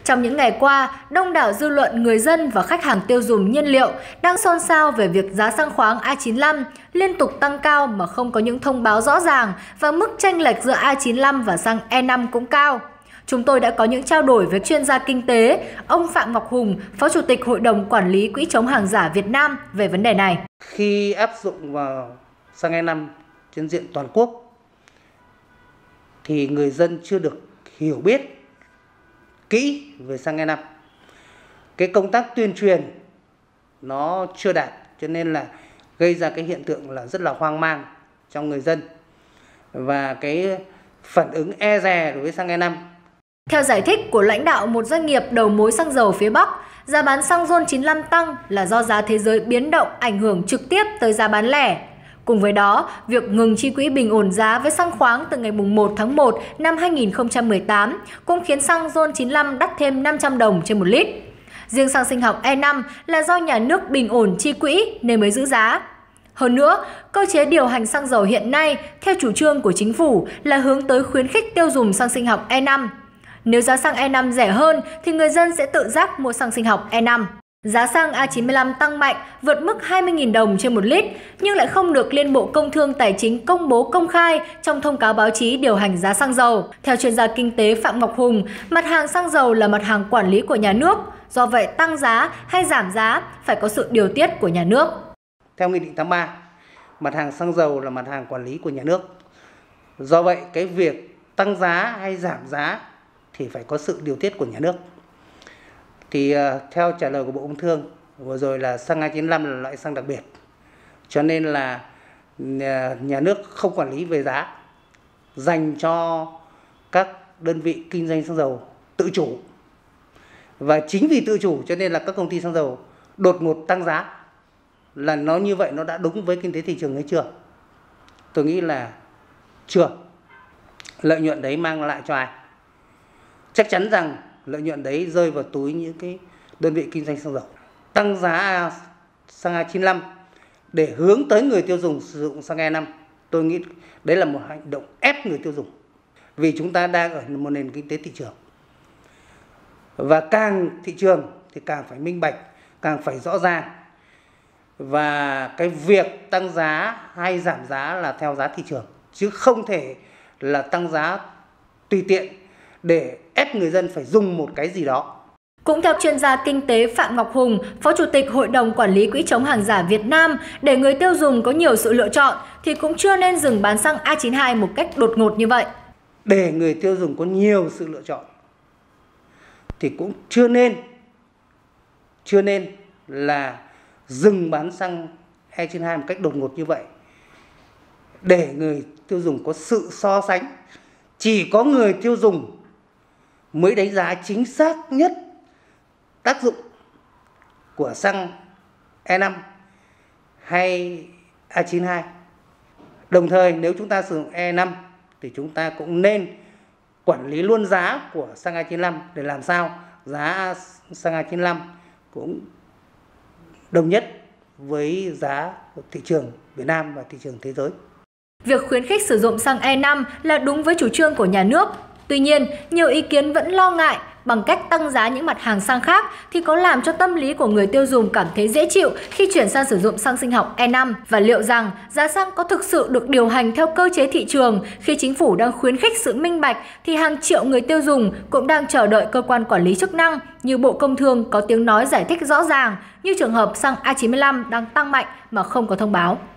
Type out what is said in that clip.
Trong những ngày qua, đông đảo dư luận, người dân và khách hàng tiêu dùng nhiên liệu đang xôn xao về việc giá xăng khoáng A95 liên tục tăng cao mà không có những thông báo rõ ràng và mức chênh lệch giữa A95 và xăng E5 cũng cao. Chúng tôi đã có những trao đổi với chuyên gia kinh tế, ông Phạm Ngọc Hùng, Phó Chủ tịch Hội đồng Quản lý Quỹ chống hàng giả Việt Nam về vấn đề này. Khi áp dụng vào xăng E5 trên diện toàn quốc thì người dân chưa được hiểu biết kỹ về xăng E5. Cái công tác tuyên truyền nó chưa đạt, cho nên là gây ra cái hiện tượng là rất là hoang mang trong người dân và cái phản ứng e dè đối với xăng E5. Theo giải thích của lãnh đạo một doanh nghiệp đầu mối xăng dầu phía Bắc, giá bán xăng RON 95 tăng là do giá thế giới biến động ảnh hưởng trực tiếp tới giá bán lẻ. Cùng với đó, việc ngừng chi quỹ bình ổn giá với xăng khoáng từ ngày 1 tháng 1 năm 2018 cũng khiến xăng RON 95 đắt thêm 500 đồng trên 1 lít. Riêng xăng sinh học E5 là do nhà nước bình ổn chi quỹ nên mới giữ giá. Hơn nữa, cơ chế điều hành xăng dầu hiện nay theo chủ trương của chính phủ là hướng tới khuyến khích tiêu dùng xăng sinh học E5. Nếu giá xăng E5 rẻ hơn thì người dân sẽ tự giác mua xăng sinh học E5. Giá xăng A95 tăng mạnh vượt mức 20.000 đồng trên 1 lít nhưng lại không được Liên Bộ Công Thương Tài chính công bố công khai trong thông cáo báo chí điều hành giá xăng dầu. Theo chuyên gia kinh tế Phạm Ngọc Hùng, mặt hàng xăng dầu là mặt hàng quản lý của nhà nước, do vậy tăng giá hay giảm giá phải có sự điều tiết của nhà nước. Theo Nghị định 83, mặt hàng xăng dầu là mặt hàng quản lý của nhà nước. Do vậy, cái việc tăng giá hay giảm giá thì phải có sự điều tiết của nhà nước. Thì theo trả lời của Bộ Công Thương vừa rồi là xăng A95 là loại xăng đặc biệt, cho nên là nhà nước không quản lý về giá, dành cho các đơn vị kinh doanh xăng dầu tự chủ. Và chính vì tự chủ cho nên là các công ty xăng dầu đột ngột tăng giá. Là nó như vậy nó đã đúng với kinh tế thị trường hay chưa? Tôi nghĩ là chưa. Lợi nhuận đấy mang lại cho ai? Chắc chắn rằng lợi nhuận đấy rơi vào túi những cái đơn vị kinh doanh xăng dầu. Tăng giá xăng A95 để hướng tới người tiêu dùng sử dụng xăng E5, tôi nghĩ đấy là một hành động ép người tiêu dùng. Vì chúng ta đang ở một nền kinh tế thị trường. Và càng thị trường thì càng phải minh bạch, càng phải rõ ràng. Và cái việc tăng giá hay giảm giá là theo giá thị trường, chứ không thể là tăng giá tùy tiện để ép người dân phải dùng một cái gì đó. Cũng theo chuyên gia kinh tế Phạm Ngọc Hùng, Phó Chủ tịch Hội đồng Quản lý Quỹ chống hàng giả Việt Nam, để người tiêu dùng có nhiều sự lựa chọn thì cũng chưa nên dừng bán xăng A92 một cách đột ngột như vậy. Để người tiêu dùng có nhiều sự lựa chọn thì cũng chưa nên là dừng bán xăng E92 một cách đột ngột như vậy. Để người tiêu dùng có sự so sánh, chỉ có người tiêu dùng mới đánh giá chính xác nhất tác dụng của xăng E5 hay A92. Đồng thời nếu chúng ta sử dụng E5 thì chúng ta cũng nên quản lý luôn giá của xăng A95 để làm sao giá xăng A95 cũng đồng nhất với giá của thị trường Việt Nam và thị trường thế giới. Việc khuyến khích sử dụng xăng E5 là đúng với chủ trương của nhà nước. Tuy nhiên, nhiều ý kiến vẫn lo ngại bằng cách tăng giá những mặt hàng xăng khác thì có làm cho tâm lý của người tiêu dùng cảm thấy dễ chịu khi chuyển sang sử dụng xăng sinh học E5, và liệu rằng giá xăng có thực sự được điều hành theo cơ chế thị trường khi chính phủ đang khuyến khích sự minh bạch thì hàng triệu người tiêu dùng cũng đang chờ đợi cơ quan quản lý chức năng như Bộ Công Thương có tiếng nói giải thích rõ ràng, như trường hợp xăng A95 đang tăng mạnh mà không có thông báo.